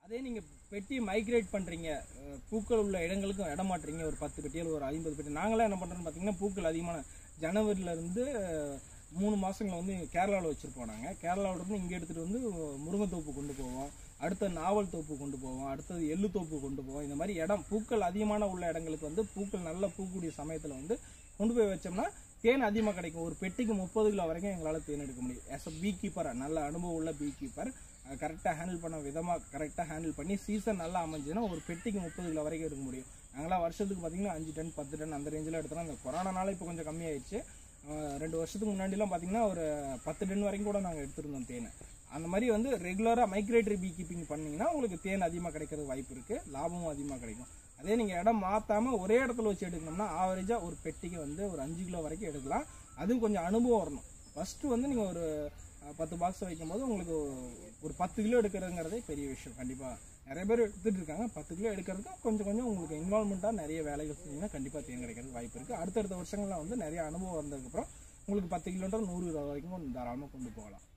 அதே நீங்கள் பெட்டி மைக்ரேட் பண்ணுறீங்க, பூக்கள் உள்ள இடங்களுக்கும் இடம் மாட்டுறீங்க, ஒரு 10 பெட்டியில் ஒரு 50 பெட்டி. நாங்களாம் என்ன பண்ணுறோன்னு பார்த்தீங்கன்னா, பூக்கள் அதிகமான ஜனவரியிலேருந்து 3 மாதங்களை வந்து கேரளாவில் வச்சுருப்போம். நாங்கள் கேரளாவிலேருந்து இங்கே எடுத்துகிட்டு வந்து முருங்கைத்தோப்பு கொண்டு போவோம், அடுத்த நாவல் தோப்பு கொண்டு போவோம், அடுத்தது எள்ளு தோப்பு கொண்டு போவோம். இந்த மாதிரி பூக்கள் அதிகமான உள்ள இடங்களுக்கு வந்து பூக்கள் நல்லா பூக்கூடிய சமயத்தில் வந்து கொண்டு போய் வச்சோம்னா தேன் அதிகமாக கிடைக்கும். ஒரு பெட்டிக்கு 30 கிலோ வரைக்கும் எங்களால் தேன் எடுக்க முடியும். ஆஸ் அ பீ கீப்பர், நல்ல அனுபவம் உள்ள பீ கீப்பர், கரெக்டாக ஹேண்டில் பண்ண விதமாக கரெக்டாக ஹேண்டில் பண்ணி சீசன் நல்லா அமைஞ்சுன்னா ஒரு பெட்டிக்கு 30 கிலோ வரைக்கும் எடுக்க முடியும். நாங்களாம் வருஷத்துக்கு பார்த்தீங்கன்னா 5 டன் 10 டன் அந்த ரேஞ்சில் எடுத்துகிறோம். அந்த கொரோனானால இப்போ கொஞ்சம் கம்மியாயிடுச்சு. 2 வருஷத்துக்கு முன்னாடிலாம் பார்த்தீங்கன்னா ஒரு 10 டன் வரைக்கும் கூட நாங்கள் எடுத்துருந்தோம் தேனை. அந்த மாதிரி வந்து ரெகுலராக மைக்ரேட்டரி பீ கீப்பிங் பண்ணிங்கன்னா உங்களுக்கு தேன் அதிகமாக கிடைக்கிறது வாய்ப்பு இருக்குது, லாபமும் அதிகமாக கிடைக்கும். அதே நீங்கள் இடம் மாற்றாமல் ஒரே இடத்துல வச்சு எடுக்கணும்னா ஆவரேஜாக ஒரு பெட்டிக்கு வந்து ஒரு 5 கிலோ வரைக்கும் எடுக்கலாம். அதுவும் கொஞ்சம் அனுபவம் வரணும். ஃபஸ்ட்டு வந்து நீங்கள் ஒரு 10 பாக்ஸ் வைக்கும் போது உங்களுக்கு ஒரு 10 கிலோ எடுக்கிறதுங்கிறதே பெரிய விஷயம். கண்டிப்பாக நிறைய பேர் எடுத்துகிட்டு இருக்காங்க. 10 கிலோ எடுக்கிறதுக்கு கொஞ்சம் கொஞ்சம் உங்களுக்கு இன்வால்மெண்ட்டாக நிறைய வேலைகள் செஞ்சீங்கன்னா கண்டிப்பாக தேன் கிடைக்கிறதுக்கு வாய்ப்பு இருக்குது. அடுத்தடுத்த வருஷங்கள்லாம் வந்து நிறைய அனுபவம் வந்ததுக்கப்புறம் உங்களுக்கு 10 கிலோன்ற 100 கிலோ வரைக்கும் தாராளமாக கொண்டு போகலாம்.